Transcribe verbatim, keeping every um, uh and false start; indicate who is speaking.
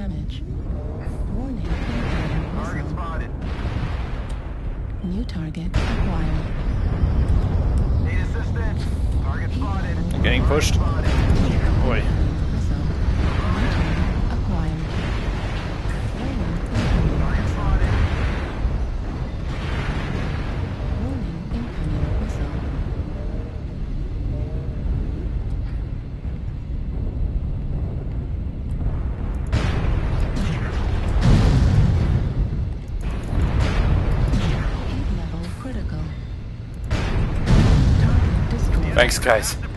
Speaker 1: damage. Warning, incoming
Speaker 2: Target
Speaker 1: missile.
Speaker 2: spotted.
Speaker 1: New target acquired.
Speaker 2: Need assistance. Target spotted.
Speaker 3: I'm getting pushed.
Speaker 2: Spotted.
Speaker 3: Boy.
Speaker 1: Missile. New target acquired. Warning, incoming
Speaker 2: Target
Speaker 1: missile.
Speaker 2: spotted.
Speaker 1: Warning, incoming missile. Heat level critical. Target destroyed.
Speaker 3: Thanks, guys.